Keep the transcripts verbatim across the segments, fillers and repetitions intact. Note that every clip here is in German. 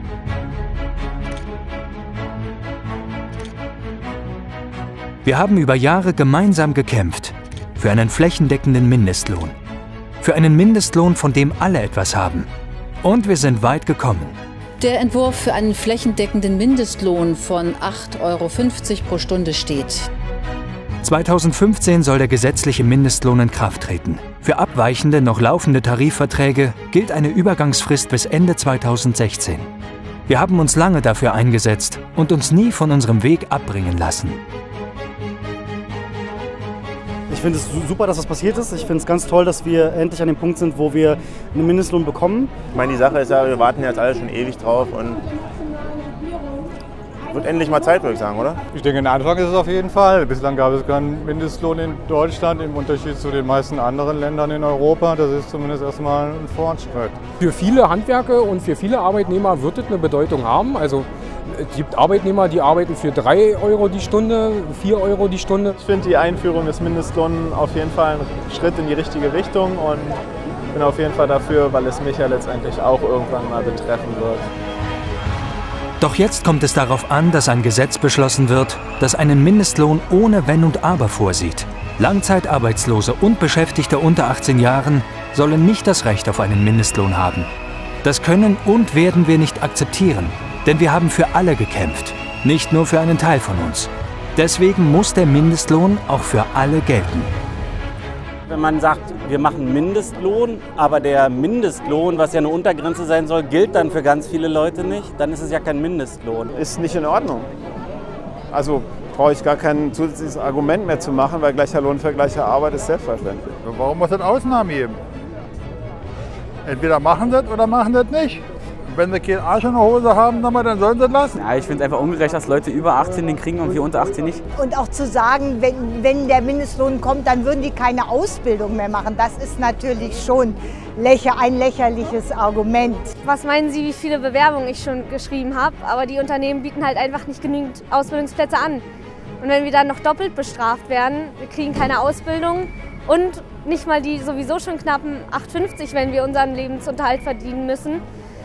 Wir haben über Jahre gemeinsam gekämpft für einen flächendeckenden Mindestlohn. Für einen Mindestlohn, von dem alle etwas haben. Und wir sind weit gekommen. Der Entwurf für einen flächendeckenden Mindestlohn von acht Euro fünfzig pro Stunde steht. zweitausendfünfzehn soll der gesetzliche Mindestlohn in Kraft treten. Für abweichende, noch laufende Tarifverträge gilt eine Übergangsfrist bis Ende zweitausendsechzehn. Wir haben uns lange dafür eingesetzt und uns nie von unserem Weg abbringen lassen. Ich finde es super, dass das passiert ist. Ich finde es ganz toll, dass wir endlich an dem Punkt sind, wo wir einen Mindestlohn bekommen. Ich meine, die Sache ist ja, wir warten jetzt alle schon ewig drauf und wird endlich mal Zeit, würde ich sagen, oder? Ich denke, ein Anfang ist es auf jeden Fall. Bislang gab es keinen Mindestlohn in Deutschland im Unterschied zu den meisten anderen Ländern in Europa. Das ist zumindest erstmal ein Fortschritt. Für viele Handwerker und für viele Arbeitnehmer wird es eine Bedeutung haben. Also es gibt Arbeitnehmer, die arbeiten für drei Euro die Stunde, vier Euro die Stunde. Ich finde die Einführung des Mindestlohns auf jeden Fall ein Schritt in die richtige Richtung und bin auf jeden Fall dafür, weil es mich ja letztendlich auch irgendwann mal betreffen wird. Doch jetzt kommt es darauf an, dass ein Gesetz beschlossen wird, das einen Mindestlohn ohne Wenn und Aber vorsieht. Langzeitarbeitslose und Beschäftigte unter achtzehn Jahren sollen nicht das Recht auf einen Mindestlohn haben. Das können und werden wir nicht akzeptieren, denn wir haben für alle gekämpft, nicht nur für einen Teil von uns. Deswegen muss der Mindestlohn auch für alle gelten. Wenn man sagt, wir machen Mindestlohn, aber der Mindestlohn, was ja eine Untergrenze sein soll, gilt dann für ganz viele Leute nicht, dann ist es ja kein Mindestlohn. Ist nicht in Ordnung. Also brauche ich gar kein zusätzliches Argument mehr zu machen, weil gleicher Lohn für gleiche Arbeit ist selbstverständlich. Warum muss es Ausnahmen geben? Entweder machen das oder machen das nicht. Und wenn sie keinen Arsch in der Hose haben, dann sollen sie das lassen. Ja, ich finde es einfach ungerecht, dass Leute über achtzehn den kriegen und wir unter achtzehn nicht. Und auch zu sagen, wenn, wenn der Mindestlohn kommt, dann würden die keine Ausbildung mehr machen. Das ist natürlich schon lächer, ein lächerliches Argument. Was meinen Sie, wie viele Bewerbungen ich schon geschrieben habe? Aber die Unternehmen bieten halt einfach nicht genügend Ausbildungsplätze an. Und wenn wir dann noch doppelt bestraft werden, wir kriegen keine Ausbildung und nicht mal die sowieso schon knappen acht fünfzig, wenn wir unseren Lebensunterhalt verdienen müssen.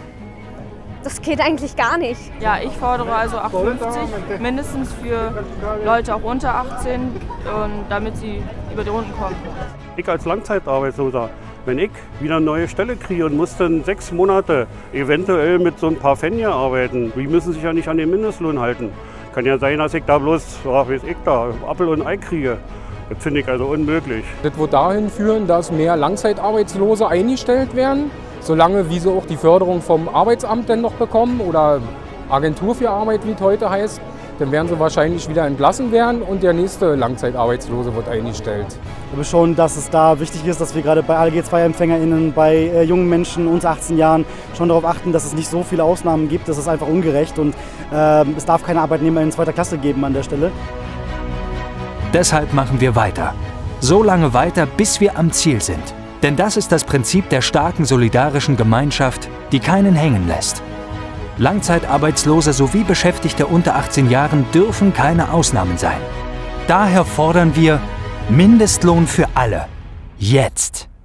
Das geht eigentlich gar nicht. Ja, ich fordere also acht fünfzig mindestens für Leute auch unter achtzehn, und damit sie über die Runden kommen. Ich als Langzeitarbeitsloser, wenn ich wieder eine neue Stelle kriege und muss dann sechs Monate eventuell mit so ein paar Pfennige arbeiten, die müssen sich ja nicht an den Mindestlohn halten. Kann ja sein, dass ich da bloß, ja, weiß ich da, Apfel und Ei kriege. Das finde ich also unmöglich. Das wird dahin führen, dass mehr Langzeitarbeitslose eingestellt werden, solange wie sie auch die Förderung vom Arbeitsamt dann noch bekommen oder Agentur für Arbeit, wie es heute heißt. Dann werden sie wahrscheinlich wieder entlassen werden und der nächste Langzeitarbeitslose wird eingestellt. Ich glaube schon, dass es da wichtig ist, dass wir gerade bei A L G zwei EmpfängerInnen, bei äh, jungen Menschen unter achtzehn Jahren schon darauf achten, dass es nicht so viele Ausnahmen gibt. Das ist einfach ungerecht und äh, es darf keine Arbeitnehmer in zweiter Klasse geben an der Stelle. Deshalb machen wir weiter. So lange weiter, bis wir am Ziel sind. Denn das ist das Prinzip der starken solidarischen Gemeinschaft, die keinen hängen lässt. Langzeitarbeitslose sowie Beschäftigte unter achtzehn Jahren dürfen keine Ausnahmen sein. Daher fordern wir Mindestlohn für alle. Jetzt!